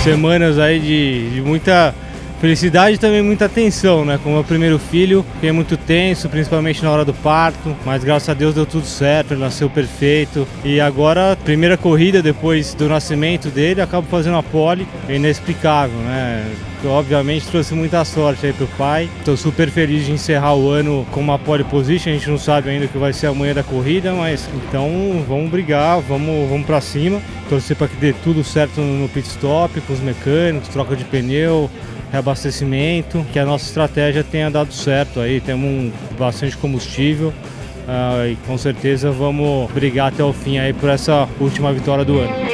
semanas aí de muita felicidade e também muita tensão, né? Com o meu primeiro filho, fiquei muito tenso, principalmente na hora do parto, mas graças a Deus deu tudo certo, ele nasceu perfeito. E agora, primeira corrida depois do nascimento dele, acabo fazendo a pole, é inexplicável, né? Obviamente trouxe muita sorte aí pro pai. Estou super feliz de encerrar o ano com uma pole position. A gente não sabe ainda o que vai ser amanhã da corrida, mas então vamos brigar, vamos para cima. Torcer para que dê tudo certo no pit stop, com os mecânicos, troca de pneu, reabastecimento, que a nossa estratégia tenha dado certo aí, temos bastante combustível e com certeza vamos brigar até o fim aí por essa última vitória do ano.